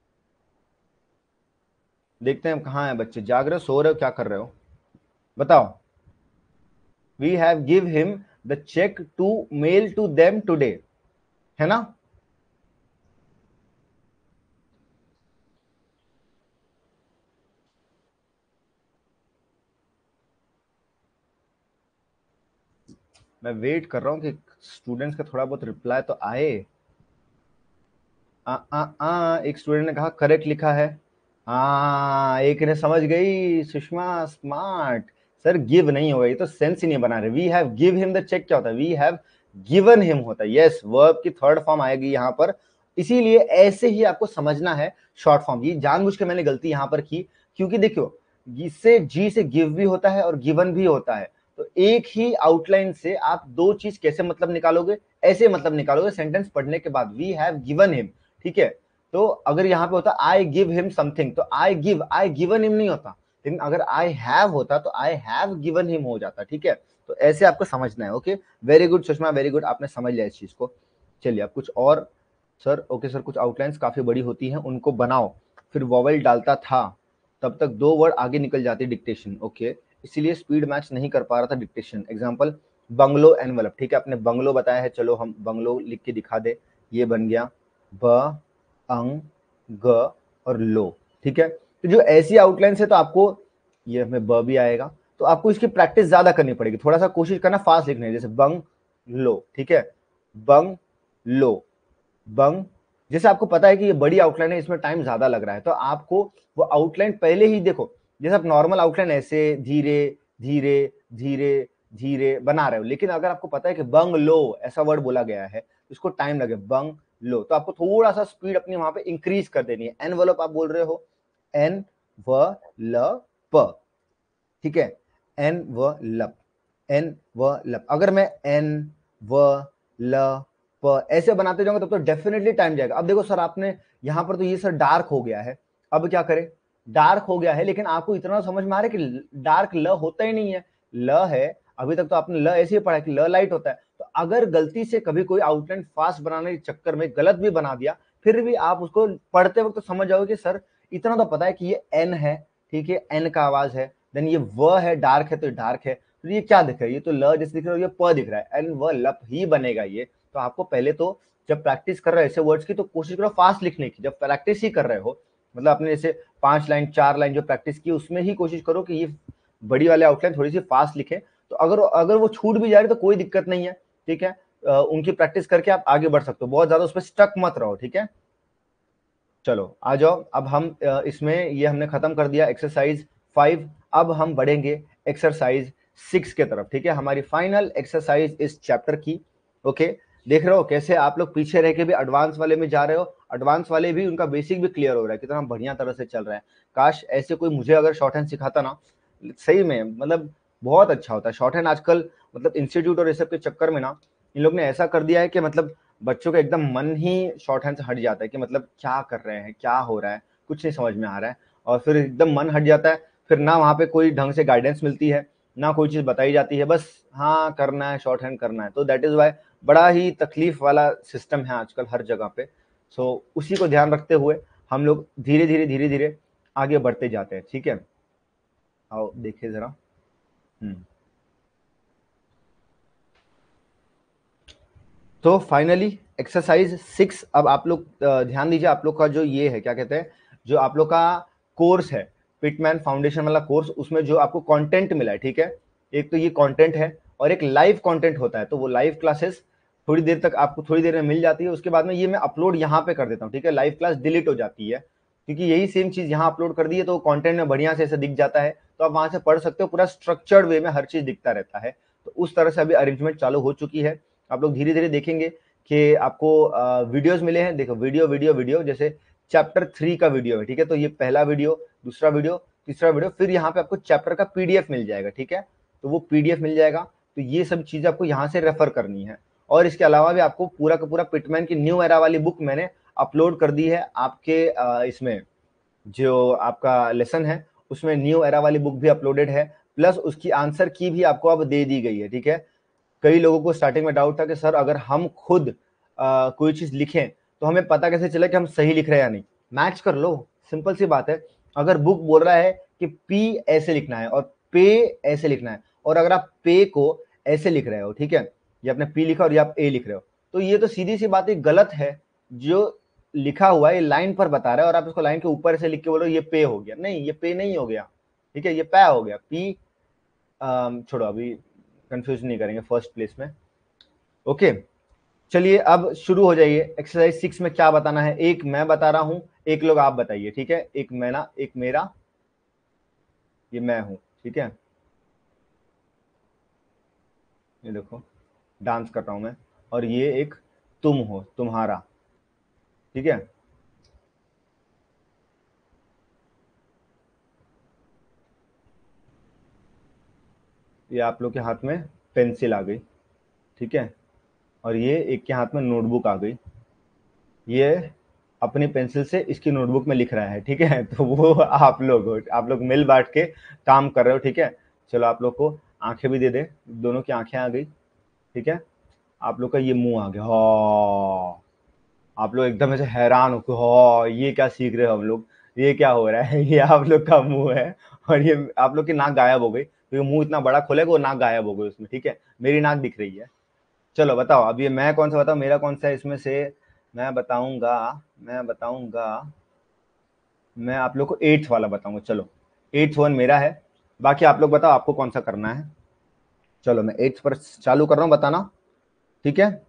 देखते हैं कहाँ है बच्चे, जाग रहे हो, सो रहे हो, क्या कर रहे हो? बताओ। We have give him the cheque to mail to them today, है ना? मैं वेट कर रहा हूं कि स्टूडेंट्स का थोड़ा बहुत रिप्लाई तो आए। आ, आ, आ, एक स्टूडेंट ने कहा करेक्ट लिखा है। हाँ, एक ने समझ गई, सुषमा स्मार्ट। सर गिव नहीं होगा, ये तो सेंस ही नहीं बना रहे। We have give him the cheque क्या होता है? वी हैव गिवन हिम होता है। यस, वर्ब की थर्ड फॉर्म आएगी यहाँ पर, इसीलिए ऐसे ही आपको समझना है शॉर्ट फॉर्म। ये जानबूझ के मैंने गलती यहाँ पर की, क्योंकि देखियो इससे जी से गिव भी होता है और गिवन भी होता है, तो एक ही आउटलाइन से आप दो चीज कैसे मतलब निकालोगे? ऐसे मतलब निकालोगे सेंटेंस पढ़ने के बाद। वी हैव गिवन हिम, ठीक है। तो अगर यहाँ पे होता आई गिव हिम समथिंग, तो I give, I given him नहीं होता। लेकिन अगर आई हैव होता तो आई हैव गिवन हिम हो जाता, ठीक है। तो ऐसे आपको समझना है। Okay, very good Sushma, very good, आपने समझ लिया इस चीज को। चलिए अब कुछ और। सर ओके सर, कुछ आउटलाइंस काफी बड़ी होती हैं, उनको बनाओ। फिर वॉवेल डालता था, तब तक दो वर्ड आगे निकल जाती डिक्टेशन। ओके, इसीलिए स्पीड मैच नहीं कर पा रहा था डिक्टेशन। एग्जाम्पल बंगलो एनवलप, ठीक है, अपने बंगलो बताया है, चलो हम बंगलो लिख के दिखा दे। ये बन गया ब अंग ग और लो, ठीक है। तो जो ऐसी आउटलाइन है तो आपको ये हमें ब भी आएगा, तो आपको इसकी प्रैक्टिस ज्यादा करनी पड़ेगी, थोड़ा सा कोशिश करना फास्ट लिखने, जैसे बंग लो, ठीक है, बंग लो बंग। जैसे आपको पता है कि ये बड़ी आउटलाइन है, इसमें टाइम ज्यादा लग रहा है, तो आपको वो आउटलाइन पहले ही देखो, जैसे आप नॉर्मल आउटलाइन ऐसे धीरे धीरे धीरे धीरे बना रहे हो, लेकिन अगर आपको पता है कि बंग लो ऐसा वर्ड बोला गया है, इसको टाइम लगे, बंग लो, तो आपको थोड़ा सा स्पीड अपनी वहां पे इंक्रीज कर देनी है। एनवलप आप बोल रहे हो, एन व ल प, ठीक है, एन व लप, एन व लप। अगर मैं एन व ल प ऐसे बनाते जाऊंगा तब तो डेफिनेटली टाइम जाएगा। अब देखो सर, आपने यहां पर तो ये सर डार्क हो गया है, अब क्या करें, डार्क हो गया है, लेकिन आपको इतना समझ में आ रहा है कि डार्क ल होता ही नहीं है, ल है, अभी तक तो आपने ल ऐसे ही पढ़ा कि ल लाइट होता है। तो अगर गलती से कभी कोई आउटलाइन फास्ट बनाने के चक्कर में गलत भी बना दिया, फिर भी आप उसको पढ़ते वक्त तो समझ जाओगे कि सर इतना तो पता है कि ये एन है, ठीक है, एन का आवाज है, देन ये व है, डार्क है तो डार्क है, तो ये क्या दिख रहा है, ये तो ल जैसे दिख रहा है, ये प दिख रहा है, एन व लप ही बनेगा ये। तो आपको पहले तो जब प्रैक्टिस कर रहे हो ऐसे वर्ड्स की तो कोशिश करो फास्ट लिखने की, जब प्रैक्टिस ही कर रहे हो, मतलब आपने जैसे पांच लाइन चार लाइन जो प्रैक्टिस की उसमें ही कोशिश करो कि ये बड़ी वाले आउटलाइन थोड़ी सी फास्ट लिखे। तो अगर अगर वो छूट भी जा रही तो कोई दिक्कत नहीं है, ठीक है, उनकी प्रैक्टिस करके आप आगे बढ़ सकते हो, बहुत ज्यादा उस पर स्टक मत रहो, ठीक है। चलो आ जाओ, अब हम इसमें ये हमने खत्म कर दिया एक्सरसाइज फाइव, अब हम बढ़ेंगे एक्सरसाइज सिक्स के तरफ, ठीक है, हमारी फाइनल एक्सरसाइज इस चैप्टर की। ओके, देख रहे हो कैसे आप लोग पीछे रह के भी एडवांस वाले में जा रहे हो, एडवांस वाले भी उनका बेसिक भी क्लियर हो रहा है, कितना बढ़िया तरह से चल रहा है। काश ऐसे कोई मुझे अगर शॉर्ट हैंड सिखाता ना, सही में मतलब बहुत अच्छा होता है। शॉर्ट हैंड आजकल मतलब इंस्टीट्यूट और ये सब के चक्कर में ना इन लोग ने ऐसा कर दिया है कि मतलब बच्चों का एकदम मन ही शॉर्ट हैंड से हट जाता है कि मतलब क्या कर रहे हैं, क्या हो रहा है, कुछ नहीं समझ में आ रहा है, और फिर एकदम मन हट जाता है, फिर ना वहाँ पे कोई ढंग से गाइडेंस मिलती है, ना कोई चीज़ बताई जाती है, बस हाँ करना है, शॉर्ट हैंड करना है। तो दैट इज़ वाई बड़ा ही तकलीफ वाला सिस्टम है आजकल हर जगह पे। सो उसी को ध्यान रखते हुए हम लोग धीरे धीरे धीरे धीरे आगे बढ़ते जाते हैं, ठीक है। आओ देखिए जरा। हम्म तो फाइनली एक्सरसाइज सिक्स, अब आप लोग ध्यान दीजिए, आप लोग का जो ये है क्या कहते हैं, जो आप लोग का कोर्स है पिटमैन फाउंडेशन वाला कोर्स, उसमें जो आपको कंटेंट मिला है, ठीक है, एक तो ये कंटेंट है और एक लाइव कंटेंट होता है। तो वो लाइव क्लासेस थोड़ी देर तक आपको थोड़ी देर में मिल जाती है, उसके बाद में ये मैं अपलोड यहाँ पे कर देता हूँ, ठीक है, लाइव क्लास डिलीट हो जाती है, क्योंकि यही सेम चीज यहाँ अपलोड कर दी है तो कंटेंट में बढ़िया से ऐसे दिख जाता है, तो आप वहां से पढ़ सकते हो, पूरा स्ट्रक्चर्ड वे में हर चीज दिखता रहता है। तो उस तरह से अभी अरेंजमेंट चालू हो चुकी है, आप लोग धीरे धीरे देखेंगे कि आपको वीडियोस मिले हैं। देखो वीडियो वीडियो वीडियो, जैसे चैप्टर थ्री का वीडियो है, ठीक है, तो ये पहला वीडियो, दूसरा वीडियो, तीसरा वीडियो, फिर यहाँ पे आपको चैप्टर का पीडीएफ मिल जाएगा, ठीक है, तो वो पीडीएफ मिल जाएगा। तो ये सब चीजें आपको यहाँ से रेफर करनी है, और इसके अलावा भी आपको पूरा का पूरा पिटमैन की न्यू एरा वाली बुक मैंने अपलोड कर दी है आपके इसमें, जो आपका लेसन है उसमें न्यू एरा वाली बुक भी अपलोडेड है, प्लस उसकी आंसर की भी आपको अब दे दी गई है, ठीक है। कई लोगों को स्टार्टिंग में डाउट था कि सर अगर हम खुद आ, कोई चीज लिखें तो हमें पता कैसे चले कि हम सही लिख रहे हैं या नहीं। मैच कर लो, सिंपल सी बात है। अगर बुक बोल रहा है कि पी ऐसे लिखना है और पे ऐसे लिखना है, और अगर आप पे को ऐसे लिख रहे हो, ठीक है, ये आपने पी लिखा और ये आप ए लिख रहे हो, तो ये तो सीधी सी बात है गलत है। जो लिखा हुआ है ये लाइन पर बता रहा है और आप इसको लाइन के ऊपर से लिख के बोलो ये पे हो गया, नहीं ये पे नहीं हो गया, ठीक है, ये पै हो गया। पी छोड़ो, अभी कंफ्यूज नहीं करेंगे फर्स्ट प्लेस में। ओके, चलिए अब शुरू हो जाइए। एक्सरसाइज सिक्स में क्या बताना है, एक मैं बता रहा हूं, एक लोग आप बताइए, ठीक है, एक मैं ना, एक मेरा, ये मैं हूं, ठीक है, ये देखो डांस कर रहा हूं मैं, और ये एक तुम हो, तुम्हारा, ठीक है। ये आप लोग के हाथ में पेंसिल आ गई, ठीक है, और ये एक के हाथ में नोटबुक आ गई, ये अपनी पेंसिल से इसकी नोटबुक में लिख रहा है, ठीक है। तो वो आप लोग हो, आप लोग मिल बांट के काम कर रहे हो, ठीक है। चलो आप लोग को आंखें भी दे दे, दोनों की आंखें आ गई, ठीक है, आप लोग का ये मुंह आ गया, हाँ, आप लोग एकदम ऐसे हैरान हो कि हाँ ये क्या सीख रहे हो हम लोग, ये क्या हो रहा है? ये आप लोग का मुंह है और ये आप लोग की नाक गायब हो गई, तो मुंह इतना बड़ा खोलेगा वो नाक गायब हो गई उसमें, ठीक है, मेरी नाक दिख रही है। चलो बताओ अब ये मैं कौन सा बताऊं, मेरा कौन सा है इसमें से? मैं बताऊंगा मैं बताऊंगा मैं आप लोग को एट्थ वाला बताऊंगा। चलो एट्थ वन मेरा है, बाकी आप लोग बताओ आपको कौन सा करना है। चलो मैं एट्थ पर चालू कर रहा हूं, बताना, ठीक है।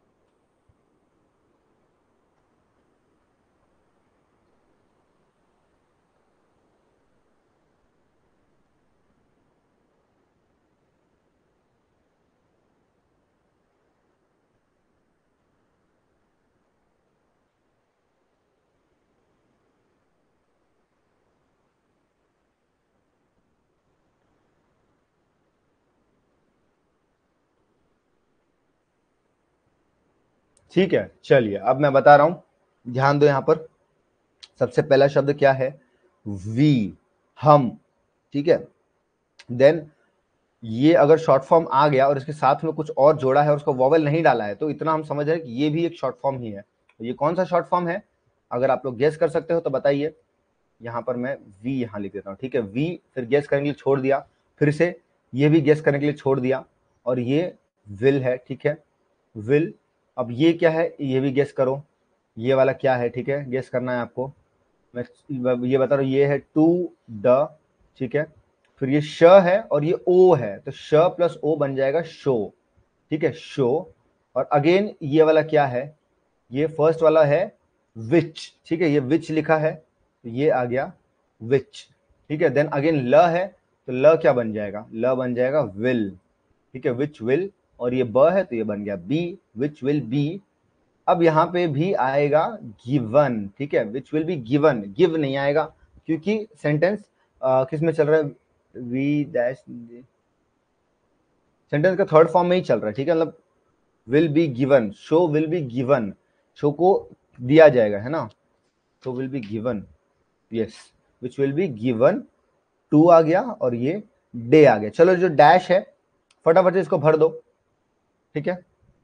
ठीक है, चलिए अब मैं बता रहा हूं, ध्यान दो यहां पर। सबसे पहला शब्द क्या है? वी, हम, ठीक है। देन ये अगर शॉर्ट फॉर्म आ गया और इसके साथ में कुछ और जोड़ा है और उसको वॉवेल नहीं डाला है, तो इतना हम समझ रहे हैं कि ये भी एक शॉर्ट फॉर्म ही है। तो ये कौन सा शॉर्ट फॉर्म है? अगर आप लोग गेस कर सकते हो तो बताइए। यहां पर मैं वी यहां लिख देता हूं, ठीक है। वी फिर गेस करने के लिए छोड़ दिया, फिर से ये भी गेस करने के लिए छोड़ दिया, और ये विल है, ठीक है, विल। अब ये क्या है ये भी गेस करो, ये वाला क्या है, ठीक है, गेस करना है आपको। मैं ये बता रहा हूं, ये है टू द, ठीक है। फिर ये श है और ये ओ है, तो श प्लस ओ बन जाएगा शो, ठीक है, शो। और अगेन ये वाला क्या है? ये फर्स्ट वाला है विच, ठीक है, ये विच लिखा है तो ये आ गया विच, ठीक है। देन अगेन ल है, तो ल क्या बन जाएगा? ल बन जाएगा विल, ठीक है, विच विल। और ये ब है तो ये बन गया बी, विच विल बी। अब यहां पे भी आएगा गिवन, ठीक है, which will be given, give नहीं आएगा क्योंकि सेंटेंस किस में चल रहा है? वी डैश, सेंटेंस का थर्ड फॉर्म में ही चल रहा है, ठीक है, मतलब will be given, show will be given, show को दिया जाएगा, है ना, show will be given, yes, which will be given. To आ गया और ये डे आ गया। चलो जो डैश है फटाफट से इसको भर दो, ठीक है।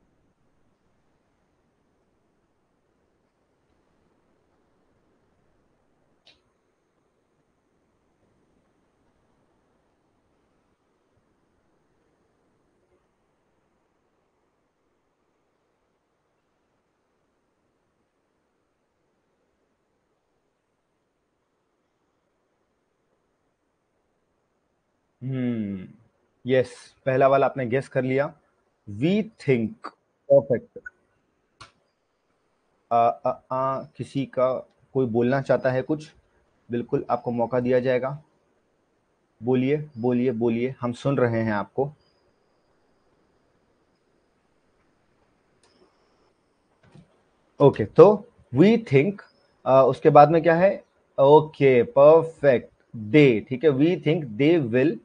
हम्म, यस, पहला वाला आपने गेस कर लिया, वी थिंक, परफेक्ट। आ, आ, आ, किसी का कोई बोलना चाहता है कुछ, बिल्कुल आपको मौका दिया जाएगा, बोलिए बोलिए बोलिए, हम सुन रहे हैं आपको। ओके okay, तो वी थिंक, उसके बाद में क्या है? ओके परफेक्ट, दे, ठीक है, we think they will,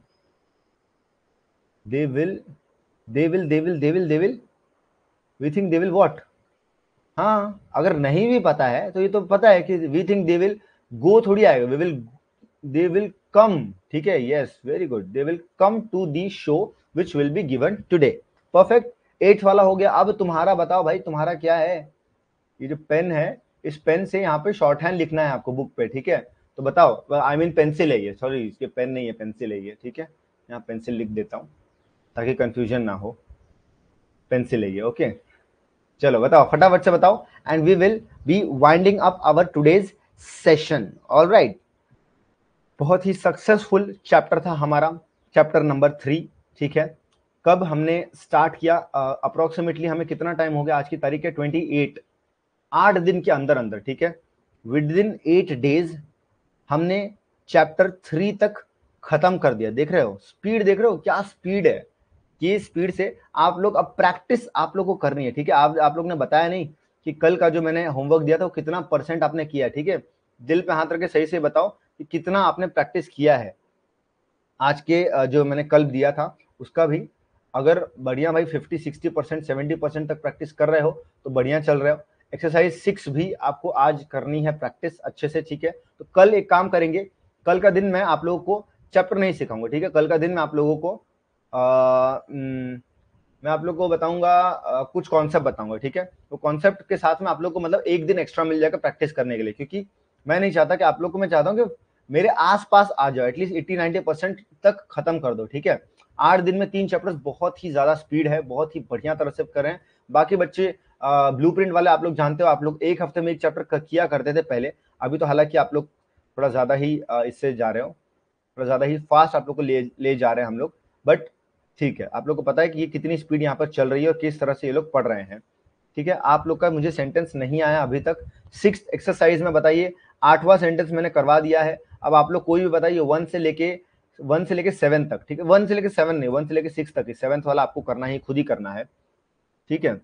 they will they will they will they will they will we think they will what? हाँ, अगर नहीं भी पता है तो ये तो पता है कि we think they will go थोड़ी आएगा, we will, they will come, ठीक है, yes, very good, they will come to the show which will be given today, perfect. Eight वाला हो गया। अब तुम्हारा बताओ भाई, तुम्हारा क्या है? ये जो पेन है, इस पेन से यहाँ पे शॉर्ट हैंड लिखना है आपको बुक पे, ठीक है। तो बताओ, आई मीन पेंसिल है ये, सॉरी, इसके पेन नहीं है, पेंसिल है ये, ठीक है। यहाँ पेंसिल लिख देता हूँ ताकि कंफ्यूजन ना हो, पेंसिल है ये, ओके। चलो बताओ फटाफट से बताओ, and we will be winding up our today's session, alright. बहुत ही सक्सेसफुल चैप्टर था हमारा, चैप्टर नंबर थ्री, ठीक है। कब हमने स्टार्ट किया? अप्रोक्सीमेटली uh, हमें कितना टाइम हो गया? आज की तारीख है ट्वेंटी एट, आठ दिन के अंदर अंदर, ठीक है, विद इन एट डेज हमने चैप्टर थ्री तक खत्म कर दिया। देख रहे हो स्पीड, देख रहे हो क्या स्पीड है? ये स्पीड से आप लोग अब प्रैक्टिस आप लोग को करनी है, ठीक है। आप आप लोग ने बताया नहीं कि कल का जो मैंने होमवर्क दिया था वो कितना परसेंट आपने किया, ठीक है। दिल पे हाथ रख के सही से बताओ कि कितना आपने प्रैक्टिस किया है। आज के जो मैंने कल दिया था उसका भी अगर बढ़िया भाई fifty sixty percent seventy percent तक प्रैक्टिस कर रहे हो तो बढ़िया चल रहे हो। एक्सरसाइज सिक्स भी आपको आज करनी है प्रैक्टिस अच्छे से, ठीक है। तो कल एक काम करेंगे, कल का दिन मैं आप लोगों को चैप्टर नहीं सिखाऊंगा, ठीक है। कल का दिन मैं आप लोगों को आ, मैं आप लोग को बताऊंगा, कुछ कॉन्सेप्ट बताऊंगा, ठीक है। तो कॉन्सेप्ट के साथ में आप लोग को मतलब एक दिन एक्स्ट्रा मिल जाएगा प्रैक्टिस करने के लिए, क्योंकि मैं नहीं चाहता कि आप लोग को, मैं चाहता हूँ कि मेरे आसपास आ जाओ, एटलीस्ट एट्टी नाइंटी परसेंट तक खत्म कर दो, ठीक है। आठ दिन में तीन चैप्टर्स बहुत ही ज्यादा स्पीड है, बहुत ही बढ़िया तरह से करें। बाकी बच्चे ब्लूप्रिंट वाले आप लोग जानते हो, आप लोग एक हफ्ते में एक चैप्टर किया करते थे पहले। अभी तो हालांकि आप लोग थोड़ा ज्यादा ही uh, इससे जा रहे हो, थोड़ा ज्यादा ही फास्ट आप लोग को ले ले जा रहे हैं हम लोग, बट ठीक है, आप लोग को पता है कि ये कितनी स्पीड यहाँ पर चल रही है और किस तरह से ये लोग पढ़ रहे हैं, ठीक है। आप लोग का मुझे सेंटेंस नहीं आया अभी तक। सिक्स एक्सरसाइज में बताइए, आठवां सेंटेंस मैंने करवा दिया है। अब आप लोग कोई भी बताइए, वन से लेके वन से लेके सेवन तक, ठीक है। वन से लेके सेवन नहीं, वन से लेके सिक्स तक, सेवंथ वाला आपको करना ही खुद ही करना है, ठीक है।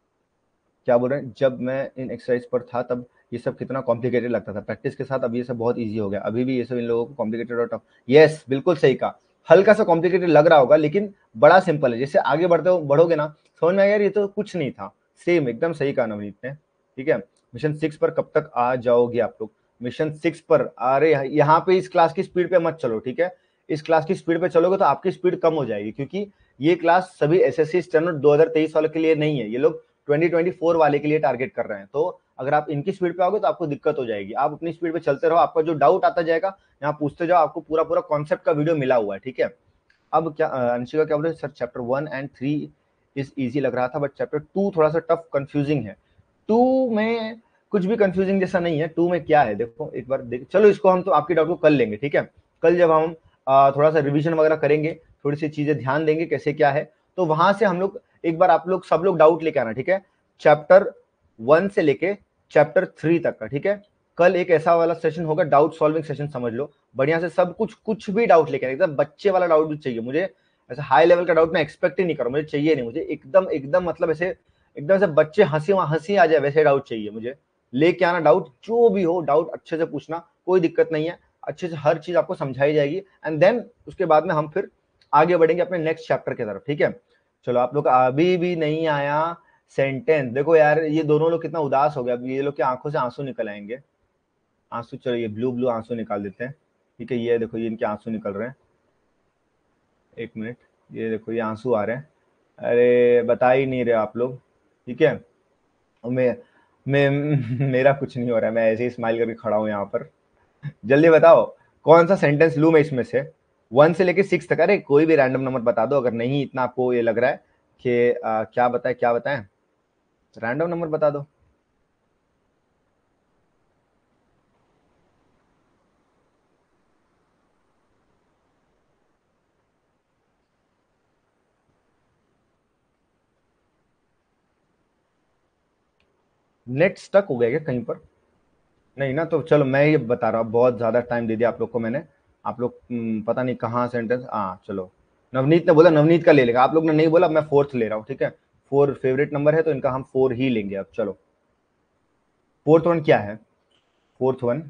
क्या बोल रहे हैं, जब मैं इन एक्सरसाइज पर था तब ये सब कितना कॉम्प्लिकेटेड लगता था, प्रैक्टिस के साथ अब ये सब बहुत इजी हो गया। अभी भी ये सब इन लोगों को कॉम्प्लिकेटेड और टफ, यस बिल्कुल सही कहा। हल्का सा कॉम्प्लिकेटेड लग रहा होगा लेकिन बड़ा सिंपल है। जैसे आगे बढ़ते हो बढ़ोगे ना, समझ में आएगा यार ये तो कुछ नहीं था। सेम एकदम सही कहा नवनीत ने, ठीक है। मिशन सिक्स पर कब तक आ जाओगे आप लोग? मिशन सिक्स पर, अरे यहाँ पे इस क्लास की स्पीड पे मत चलो, ठीक है। इस क्लास की स्पीड पे चलोगे तो आपकी स्पीड कम हो जाएगी, क्योंकि ये क्लास सभी एसएससी स्टैंडर्ड दो हज़ार तेईस वालों के लिए नहीं है, ये लोग ट्वेंटी ट्वेंटी फोर वाले के लिए टारगेट कर रहे हैं। तो अगर आप इनकी स्पीड पे आओगे तो आपको दिक्कत हो जाएगी। आप अपनी स्पीड पे चलते रहो, आपका जो डाउट आता जाएगा यहाँ पूछते जाओ, आपको पूरा पूरा कॉन्सेप्ट का वीडियो मिला हुआ है, ठीक है। अब क्या अंशिका क्या बोल रहे हैं, sir chapter one and three is easy लग रहा था बट चैप्टर टू थोड़ा सा टफ कंफ्यूजिंग है। टू में कुछ भी कंफ्यूजिंग जैसा नहीं है। टू में क्या है देखो एक बार देख, चलो इसको हम तो आपकी डाउट को कल लेंगे, ठीक है। कल जब हम आ, थोड़ा सा रिवीजन वगैरह करेंगे, थोड़ी सी चीजें ध्यान देंगे कैसे क्या है, तो वहां से हम लोग एक बार आप लोग सब लोग डाउट लेके आना, ठीक है। चैप्टर वन से लेके चैप्टर थ्री तक का, ठीक है। कल एक ऐसा वाला सेशन होगा, डाउट सॉल्विंग सेशन समझ लो, बढ़िया से सब कुछ, कुछ भी डाउट लेके आना, एकदम बच्चे वाला डाउट भी चाहिए मुझे। ऐसा हाई लेवल का डाउट मैं एक्सपेक्ट ही नहीं करूँ, मुझे चाहिए नहीं, मुझे एकदम एकदम मतलब ऐसे एकदम से बच्चे हंसी हंसी आ जाए वैसे डाउट चाहिए मुझे। लेके आना डाउट, जो भी हो डाउट अच्छे से पूछना, कोई दिक्कत नहीं है, अच्छे से हर चीज आपको समझाई जाएगी। एंड देन उसके बाद में हम फिर आगे बढ़ेंगे अपने नेक्स्ट चैप्टर की तरफ, ठीक है। चलो आप लोग अभी भी नहीं आया सेंटेंस, देखो यार ये दोनों लोग कितना उदास हो गया, अब ये लोग के आंखों से आंसू निकल आएंगे, आंसू, चलो ये ब्लू ब्लू आंसू निकाल देते हैं, ठीक है। ये देखो ये इनके आंसू निकल रहे हैं, एक मिनट, ये देखो ये आंसू आ रहे हैं, अरे बता ही नहीं रहे आप लोग, ठीक है। मैं मैं मेरा कुछ नहीं हो रहा है, मैं ऐसे ही स्माइल करके खड़ा हूँ यहाँ पर। जल्दी बताओ कौन सा सेंटेंस लूँ मैं इसमें से, वन से लेके सिक्स तक, अरे कोई भी रैंडम नंबर बता दो, अगर नहीं इतना आपको ये लग रहा है कि आ, क्या बताए क्या बताएं, रैंडम नंबर बता दो। नेट स्टक हो गया क्या कहीं पर? नहीं ना, तो चलो मैं ये बता रहा हूँ, बहुत ज्यादा टाइम दे दिया आप लोग को मैंने, आप लोग हम्म, पता नहीं कहाँ सेंटेंस, हाँ चलो, नवनीत ने बोला नवनीत का ले लेगा, आप लोग ने नहीं बोला, मैं फोर्थ ले रहा हूँ, ठीक है। फोर फेवरेट नंबर है तो इनका हम फोर ही लेंगे अब, चलो। फोर्थ वन क्या है? फोर्थ वन,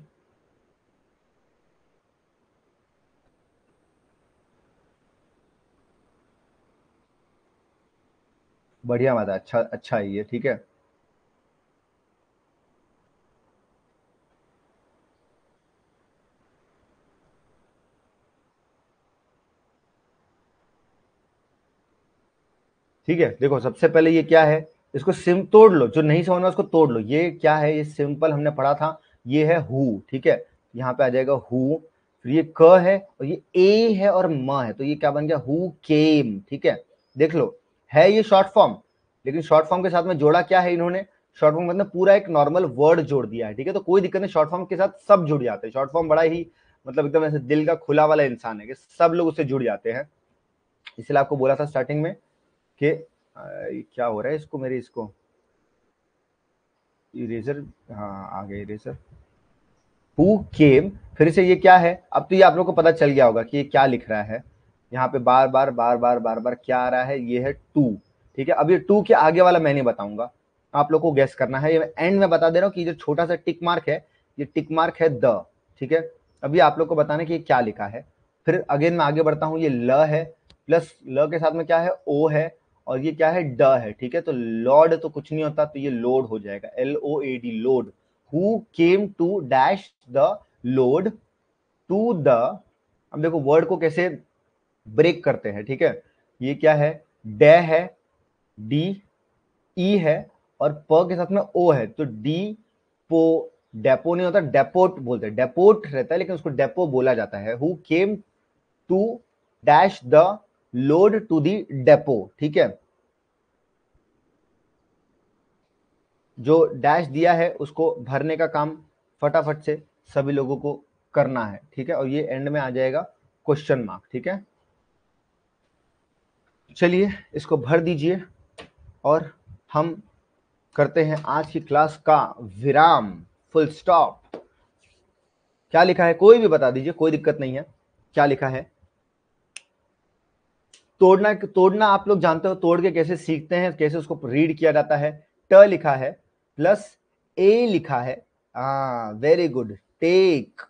बढ़िया बात है, अच्छा अच्छा है ये, ठीक है। ठीक है, देखो सबसे पहले ये क्या है, इसको सिम तोड़ लो, जो नहीं समझ में उसको तोड़ लो। ये क्या है, ये सिंपल हमने पढ़ा था, ये है हु, ठीक है। यहाँ पे आ जाएगा हु, फिर ये क है और ये ए है और म है, तो ये क्या बन गया, हु केम, ठीक है। देख लो, है ये शॉर्ट फॉर्म, लेकिन शॉर्ट फॉर्म के साथ में जोड़ा क्या है इन्होंने, शॉर्ट फॉर्म मतलब पूरा एक नॉर्मल वर्ड जोड़ दिया है, ठीक है। तो कोई दिक्कत नहीं, शॉर्ट फॉर्म के साथ सब जुड़ जाते हैं। शॉर्ट फॉर्म बड़ा ही मतलब एकदम ऐसे दिल का खुला वाला इंसान है कि सब लोग उससे जुड़ जाते हैं। इसलिए आपको बोला था स्टार्टिंग में कि क्या हो रहा है इसको, मेरे इसको इरेजर, हाँ आ गया इरेजर। हु केम, फिर से ये क्या है, अब तो ये आप लोग को पता चल गया होगा कि ये क्या लिख रहा है। यहाँ पे बार बार बार बार बार बार क्या आ रहा है, ये है टू, ठीक है। अब ये टू के आगे वाला मैं नहीं बताऊंगा, आप लोग को गैस करना है। ये एंड में बता दे रहा हूँ कि जो छोटा सा टिक मार्क है, ये टिक मार्क है द, ठीक है। अभी आप लोग को बताना कि ये क्या लिखा है। फिर अगेन मैं आगे बढ़ता हूँ, ये ल है, प्लस ल के साथ में क्या है, ओ है, और ये क्या है, ड है, ठीक है। तो लॉर्ड तो कुछ नहीं होता, तो ये लोड हो जाएगा, L O A D, load. Who came to dash the load to the, अब देखो वर्ड को कैसे ब्रेक करते हैं, ठीक है। ये क्या है, डे है, डी ई है, और प के साथ में ओ है, तो डी पो डेपो नहीं होता, डेपोट बोलते हैं, डेपोट रहता है लेकिन उसको डेपो बोला जाता है। Who came to dash the load to the depot, ठीक है। जो डैश दिया है उसको भरने का काम फटाफट से सभी लोगों को करना है, ठीक है। और ये एंड में आ जाएगा क्वेश्चन मार्क, ठीक है। चलिए इसको भर दीजिए और हम करते हैं आज की क्लास का विराम, फुल स्टॉप। क्या लिखा है कोई भी बता दीजिए, कोई दिक्कत नहीं है। क्या लिखा है? तोड़ना, तोड़ना आप लोग जानते हो, तोड़ के कैसे सीखते हैं, कैसे उसको रीड किया जाता है। ट लिखा है प्लस ए लिखा है, हाँ very good, take.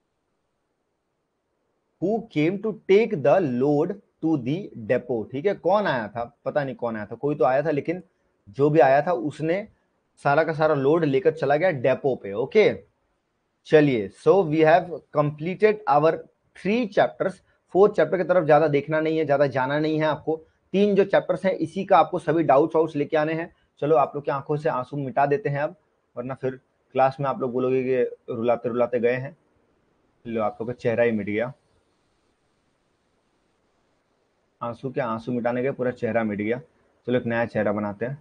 Who came to take the load to the depot, ठीक है। कौन आया था? पता नहीं कौन आया था, कोई तो आया था, लेकिन जो भी आया था उसने सारा का सारा लोड लेकर चला गया डेपो पे, ओके। चलिए, so we have completed our three chapters. Fourth chapter की तरफ ज्यादा देखना नहीं है, ज्यादा जाना नहीं है आपको। तीन जो चैप्टर्स हैं इसी का आपको सभी डाउट्स वाउट्स लेके आने हैं। चलो आप लोग की आंखों से आंसू मिटा देते हैं अब, वरना फिर क्लास में आप लोग बोलोगे कि रुलाते रुलाते गए हैं। लो, आप लोग का चेहरा ही मिट गया। आंसू क्या, आंसू मिटाने के पूरा चेहरा मिट गया। चलो एक नया चेहरा बनाते हैं।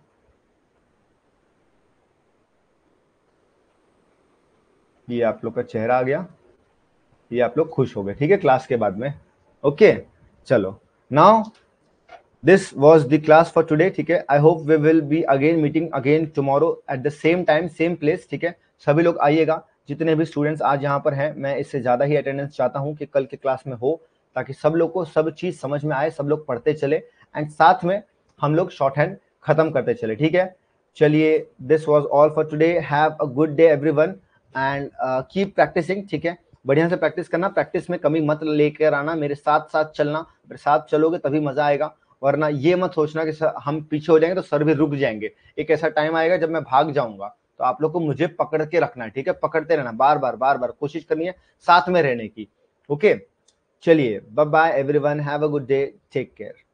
ये आप लोग का चेहरा आ गया, ये आप लोग खुश हो गए, ठीक है, क्लास के बाद में। ओके, चलो now this was the class for today, ठीक है। I hope we will be again meeting again tomorrow at the same time same place, ठीक है। सभी लोग आइएगा, जितने भी स्टूडेंट्स आज यहाँ पर हैं। मैं इससे ज्यादा ही अटेंडेंस चाहता हूँ कि कल के क्लास में हो, ताकि सब लोग को सब चीज समझ में आए, सब लोग पढ़ते चले एंड साथ में हम लोग शॉर्ट हैंड खत्म करते चले, ठीक है। चलिए, this was all for today. Have a good day everyone and keep practicing, ठीक है। बढ़िया से प्रैक्टिस करना, प्रैक्टिस में कमी मत लेकर आना, मेरे साथ साथ चलना। मेरे साथ चलोगे तभी मजा आएगा, वरना ये मत सोचना कि सर हम पीछे हो जाएंगे तो सर भी रुक जाएंगे। एक ऐसा टाइम आएगा जब मैं भाग जाऊंगा, तो आप लोग को मुझे पकड़ के रखना है, ठीक है। पकड़ते रहना, बार बार बार बार कोशिश करनी है साथ में रहने की, ओके। चलिए, bye bye everyone, have a good day, take care.